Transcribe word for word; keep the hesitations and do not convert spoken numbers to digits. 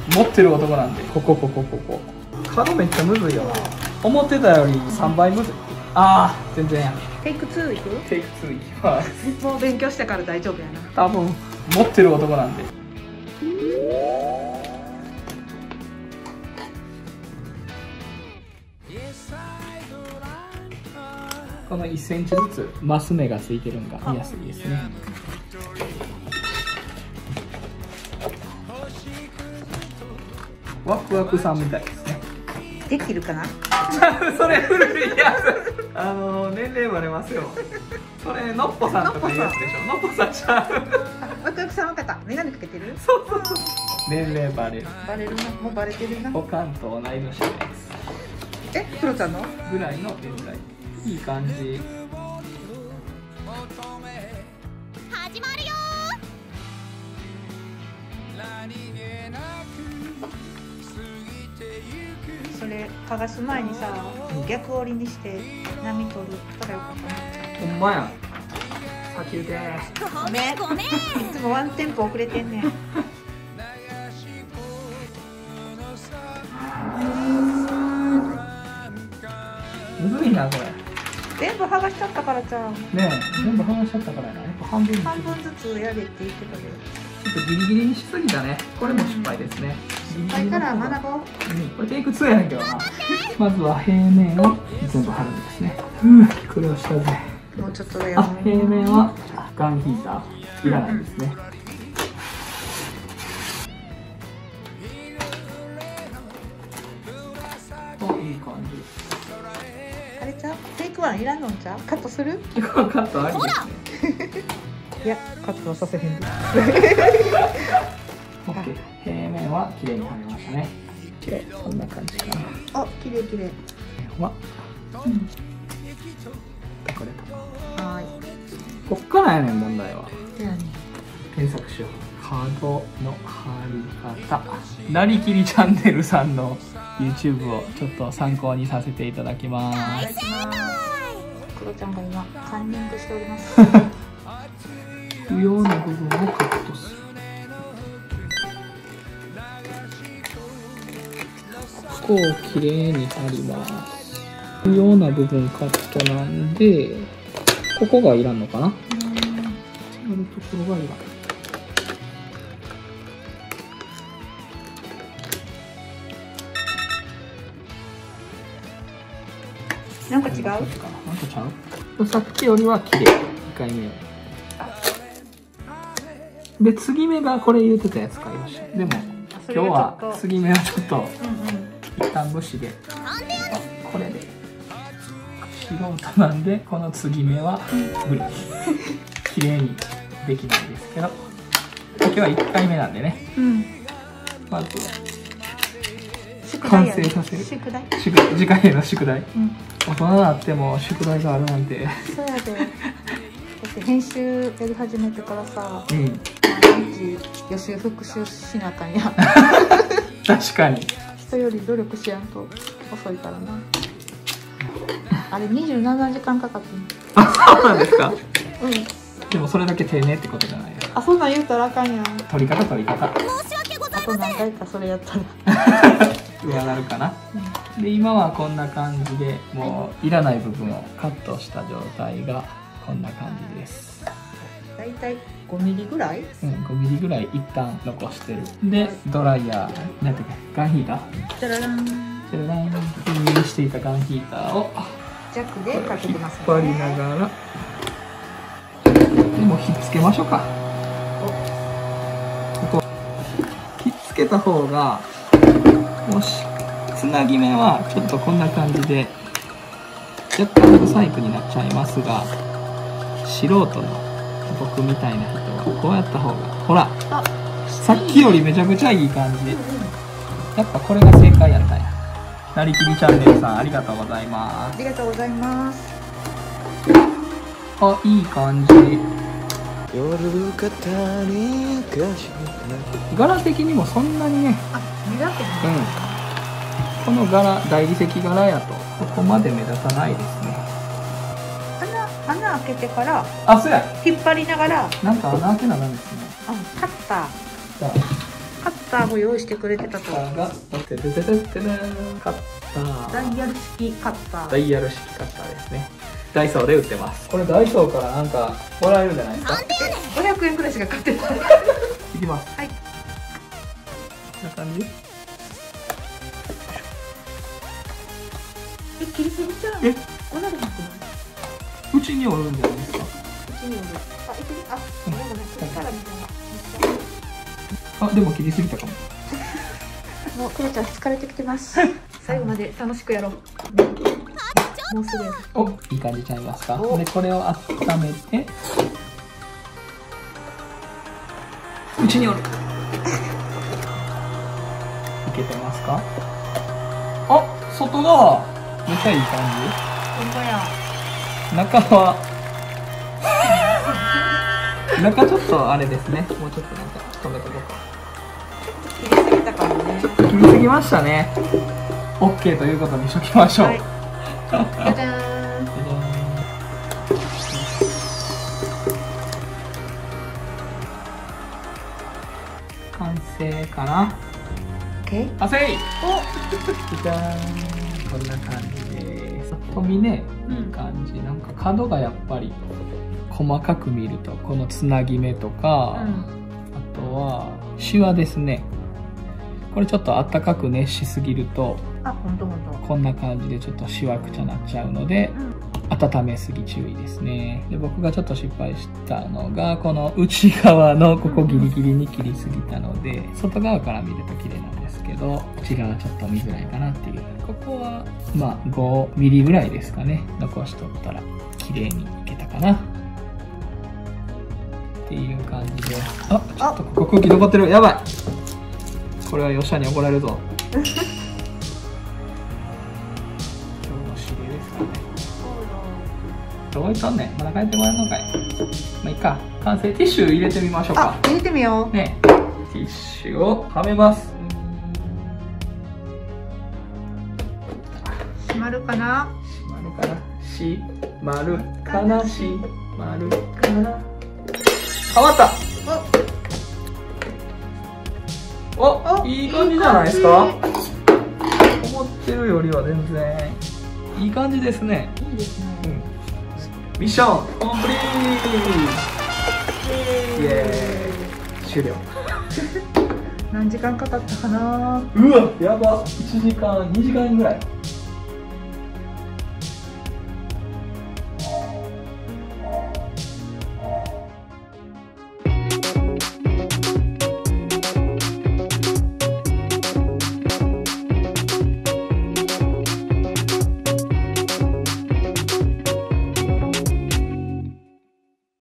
持ってる男なんで。ここここここ角めっちゃむずいよな。思ってたよりさんばいむずい。ああ全然や。 テイクツーいく？ テイクツーいきます。 もう勉強したから大丈夫やな。 多分持ってる男なんで。このいっセンチずつマス目がついてるのが見やすいですね。ワクワクさんみたいですね。 できるかな？ それ古いやつ。あの年齢バレますよ。それのっぽさんとかいうやつでしょ。のっぽさんちゃう。 ワクワクさんわかった。メガネかけてる？ そうそうそう。年齢バレる。 バレるな。もうバレてるな。 おかんと同い年です。 え、クロちゃんの？ ぐらいの年代。いい感じ。 始まるよそれ剥がす前にさ、逆折りにして波取るたらよかったな。 ほんまや。先で。 ごめんごめん。いつもワンテンポ遅れてんねん。 むずいなこれ。 全部剥がしちゃったからじゃん。 ねえ、全部剥がしちゃったからな。やっぱ半分に。 半分ずつやれって言ってたけど。 ちょっとギリギリにしすぎたね。これも失敗ですね。 失敗から学ぼう。 うん、これテイクツーやねんけどな。まずは平面を全部貼るんですね。うん、これをしたぜ。 もうちょっとだよ。 あ、平面はガンヒーターいらないですね。あ、いい感じ。 あれちゃう？テイクワンいらんのんちゃう？カットする？ これカットありですね。 いや、カットはさせへん。 オッケー。平面は綺麗に貼れましたね。綺麗、こんな感じかな。 あ、綺麗綺麗。 は、 うん。 これと。 はい。 こっからやねん問題は。 ではね。 検索しよう。角の貼り方。なりきりチャンネルさんの YouTube をちょっと参考にさせていただきまいただす。 きます。クロちゃんが今カンニングしております。 不要な部分をカットする。ここをきれいに貼ります。不要な部分カットなんで、ここがいらんのかな。やるところがいらん。 なんか違う？ なんかちゃう？さっきよりは綺麗。いっかいめより。で、継ぎ目がこれ言ってたやつ買いました。でも、今日は継ぎ目はちょっと、一旦無視で。これで。素人なんで、この継ぎ目は無理。綺麗にできないですけど。今日はいっかいめなんでね。 うん。 まずは、 宿題完やね。 成させる。 宿題。 宿題、次回への宿題。 うん。 大人になっても宿題があるなんて。 そうやで。だって編集やり始めてからさ、 うん。 毎日予習復習しなあかんや。 確かに。 人より努力しやんと遅いからな。あれにじゅうななじかんかかってん。 あ、そうなんですか。 うん。 でもそれだけ丁寧ってことじゃないですか。 あ、そんなん言うたらあかんやん。 取り方取り方。 申し訳ござあといません。 何回かそれやったら。 上なるかな。で、今はこんな感じでもういらない部分をカットした状態がこんな感じです。 だいたいごミリぐらい？ うん、ごミリぐらい一旦残してる。で、ドライヤー、なんていうか、ガンヒーター。 じゃららん。 じゃららん、封入していたガンヒーターを弱でかけてますね。 引っ張りながら、でもひっつけましょうか。ここひっつけた方が、もしつなぎ目はちょっとこんな感じで若干ブサイクになっちゃいますが、素人の僕みたいな人はこうやった方が、ほらさっきよりめちゃくちゃいい感じで、やっぱこれが正解やったんや。なりきりチャンネルさんありがとうございます。 ありがとうございます。 あ、いい感じ。柄的にもそんなにね、 あ、目立ってうん、この柄、大理石柄やとここまで目立たないですね。 穴、穴開けてからあ、そうや、 引っ張りながら、 なんか穴開けななんですね。 あ、カッター、 じゃあカッターも用意してくれてたと。 カッターが、ててててててカッター。 ダイヤル式カッター。 ダイヤル式カッターですね。ダイソーで売ってます。これダイソーからなんかもらえるんじゃないですか。 ごひゃくえんくらいしか買ってない。 いきます。 はい。 こんな感じ。 え、切りすぎちゃう。 え、 おなるなくなうちにおるんじゃないですか。 い。うちにおる。あ、いける。あ、でもね、そしたらみたいな。 あ、でも切りすぎたかも。 もうクロちゃん疲れてきてます。最後まで楽しくやろう。もうすぐやる。 お、いい感じちゃいますか。 おで、これを温めて。うちにおる。いけてますか。あ、外側。めっちゃいい感ほんまや。 じ。中は。中ちょっとあれですね。もうちょっとなんか止めとこうか。 切りすぎたかもね。 ちょっと切りすぎましたね。オッケーということにしときましょう。 はい。じゃじゃーん。 じゃじゃーん。完成かな。 オッケー。 完成。 お。 じゃーん。こんな感じです。ぱっと見ね、いい感じ。なんか角がやっぱり細かく見るとこのつなぎ目とか、 うん、 あとはシワですね。これちょっとあったかく熱しすぎると、 あ、ほんとほんと。 こんな感じでちょっとしわくちゃなっちゃうので、 うん、 温めすぎ注意ですね。で、僕がちょっと失敗したのがこの内側のここギリギリに切りすぎたので、外側から見ると綺麗なんですけど、内側ちょっと見づらいかなっていう。ここはまあごミリぐらいですかね。残しとったら綺麗にいけたかなっていう感じで。あ、ちょっとここ空気残ってる。やばい。これはよっしゃに怒られるぞ。今日の指令ですからね。どこ行ったんねん。まだ帰ってもらえんのかい。まあいいか。完成。ティッシュ入れてみましょうか。 あ、入れてみよう。 ね、ティッシュをはめます。 閉まるかな。 閉まるかな。閉まるかな。閉まるかな。はまった。お、いい感じじゃないですか。思ってるよりは全然いい感じですね。 いいですね。 うん、ミッションコンプリート。イエーイ。終了。 何時間かかったかな。 うわ、やば。いちじかんにじかんぐらい。